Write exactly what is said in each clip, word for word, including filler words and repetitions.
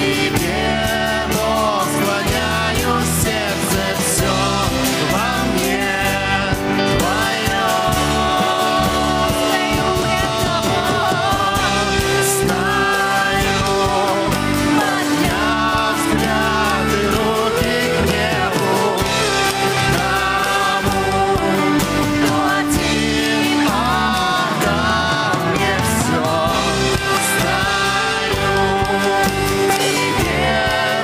Тебе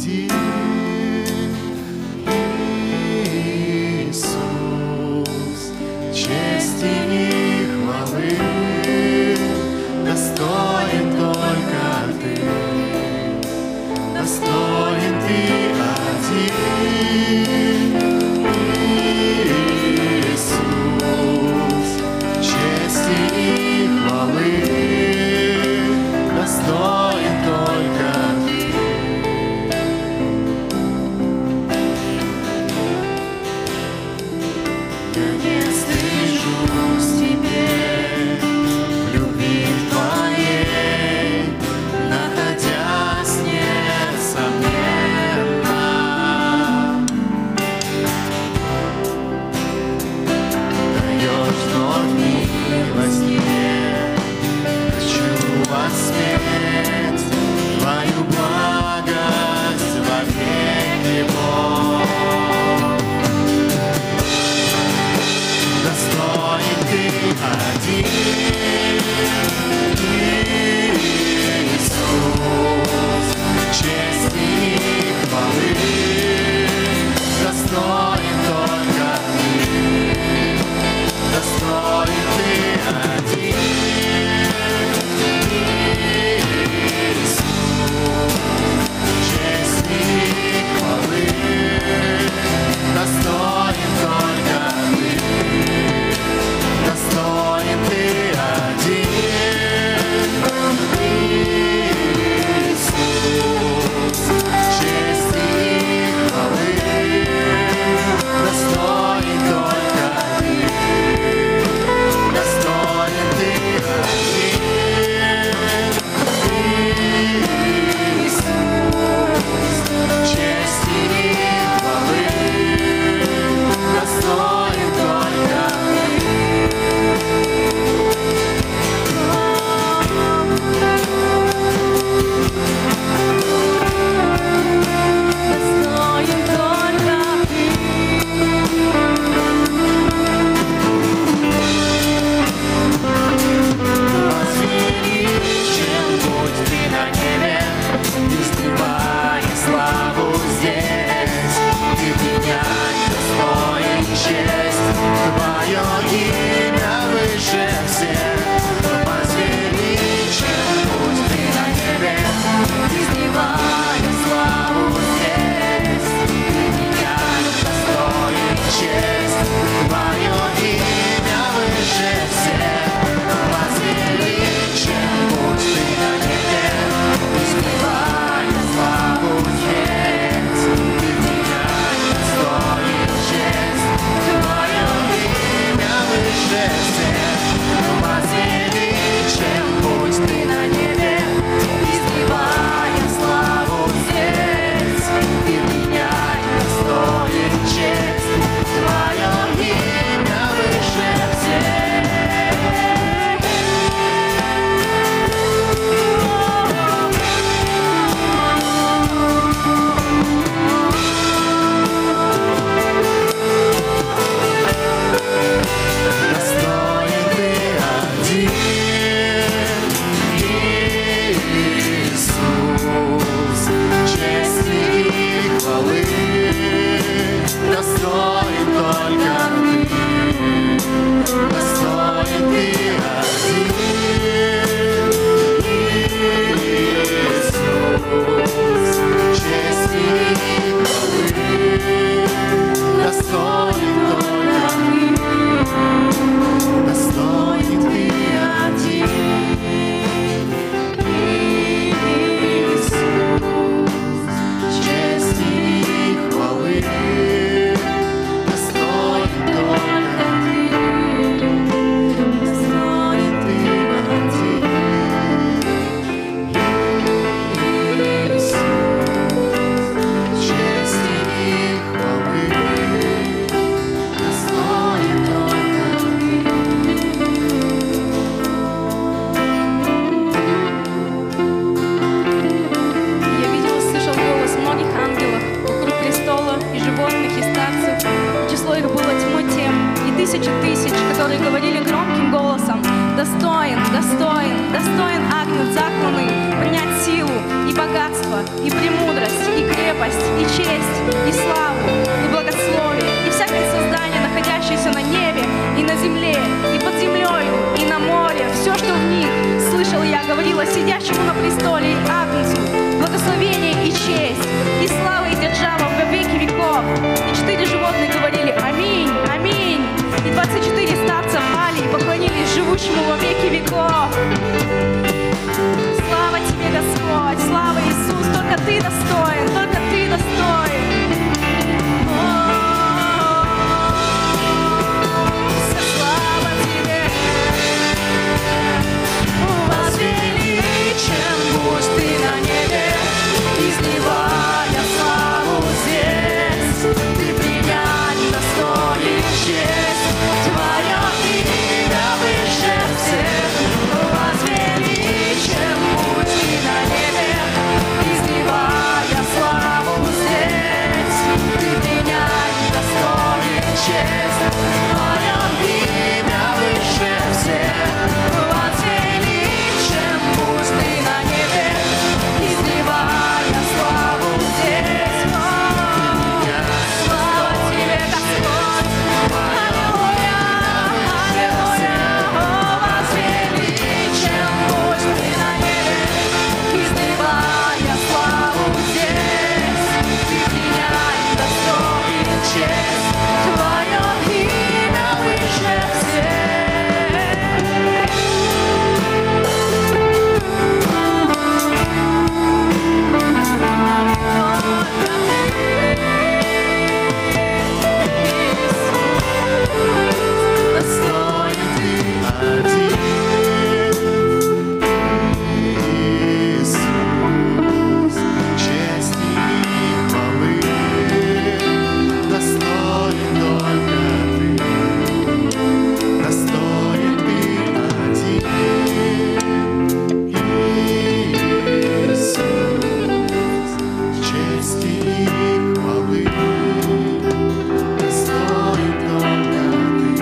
и живущему на престоле и Агнцу, благословение и честь, и слава и держава во веки веков. И четыре животных говорили «Аминь, аминь». И двадцать четыре старца пали и поклонились живущему во веки веков. Слава Тебе, Господь, слава Иисус, только Ты достоин, только Ты достоин. Вся слава Тебе. Возвеличен будь Ты на небе, изливая славу здесь. Ты принять достоин честь, Твое имя выше всех. Возвеличен будь Ты на небе, изливая славу здесь. Ты принять достоин честь, Твое имя выше всех. Возвеличен будь Ты на небе, изливая славу здесь. Слава Тебе, Господь! Аллилуйя! Аллилуйя! Возвеличен будь Ты на небе, изливая славу здесь. Ты принять достоин честь, Твое имя выше всех. Достоин Ты один, Иисус, чести и хвалы, достоин только Ты, достоин Ты один, Иисус, чести и хвалы, достоин только Ты.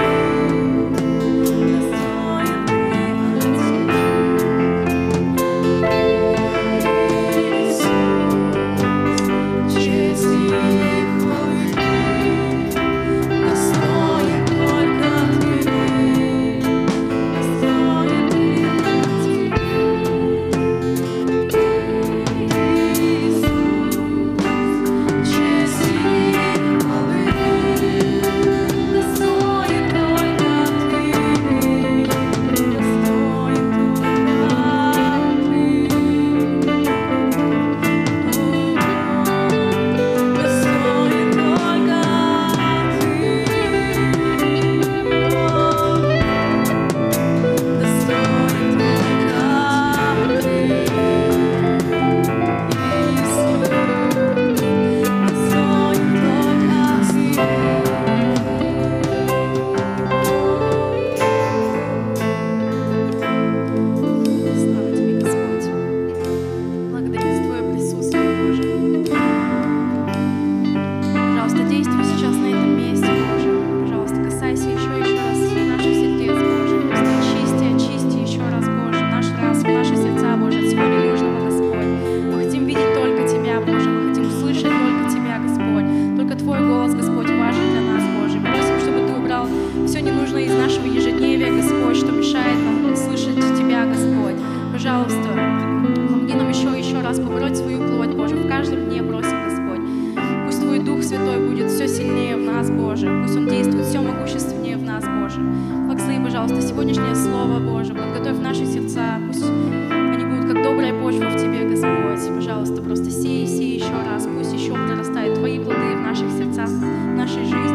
Пожалуйста, помоги нам еще и еще раз побороть свою плоть, Боже, в каждом дне просим, Господь. Пусть Твой Дух Святой будет все сильнее в нас, Боже. Пусть Он действует все могущественнее в нас, Боже. Благослови, пожалуйста, сегодняшнее Слово, Боже. Подготовь наши сердца. Пусть они будут как добрая почва в Тебе, Господь. Пожалуйста, просто сей, сей еще раз. Пусть еще прорастают Твои плоды в наших сердцах, в нашей жизни.